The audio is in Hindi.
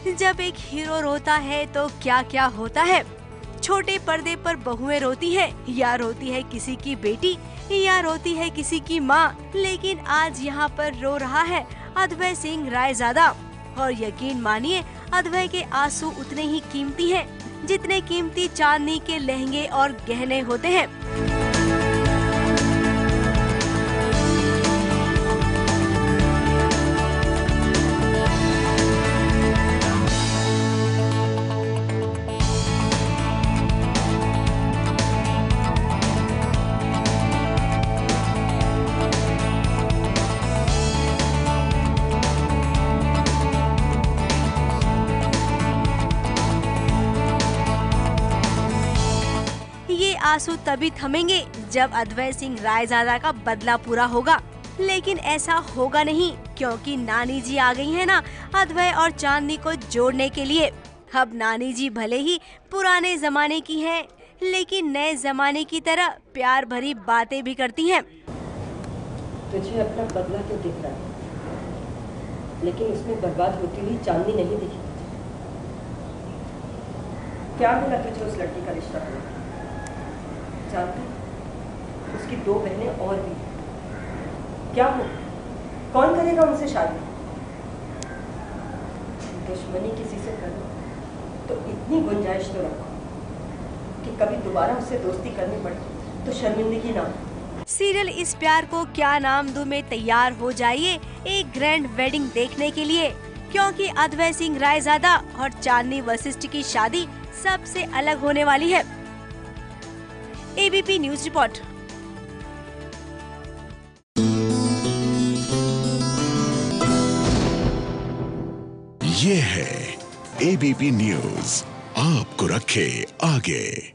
जब एक हीरो रोता है तो क्या क्या होता है। छोटे पर्दे पर बहुएं रोती है, या रोती है किसी की बेटी, या रोती है किसी की माँ। लेकिन आज यहाँ पर रो रहा है अद्वै सिंह रायजादा। और यकीन मानिए, अद्वै के आंसू उतने ही कीमती हैं जितने कीमती चांदनी के लहंगे और गहने होते हैं। ये आंसू तभी थमेंगे जब अद्वै सिंह रायजादा का बदला पूरा होगा। लेकिन ऐसा होगा नहीं, क्योंकि नानी जी आ गई है ना अद्वै और चांदनी को जोड़ने के लिए। अब नानी जी भले ही पुराने जमाने की हैं, लेकिन नए जमाने की तरह प्यार भरी बातें भी करती हैं। तुझे अपना बदला तो दिख रहा है, लेकिन उसमें बर्बाद होती हुई चांदनी नहीं दिखी। क्या मिला तुझे उस लड़की का रिश्ता हुआ? जानती, उसकी 2 बहनें और भी। क्या हो, कौन करेगा उनसे शादी? दुश्मनी किसी से करो तो इतनी गुंजाइश तो रखो कि कभी दोबारा उससे दोस्ती करनी पड़े तो शर्मिंदगी ना हो। सीरियल इस प्यार को क्या नाम दूं में तैयार हो जाइए एक ग्रैंड वेडिंग देखने के लिए, क्योंकि अद्वै सिंह रायजादा और चांदनी वशिष्ठ की शादी सबसे अलग होने वाली है। एबीपी न्यूज रिपोर्ट। ये है एबीपी न्यूज, आपको रखे आगे।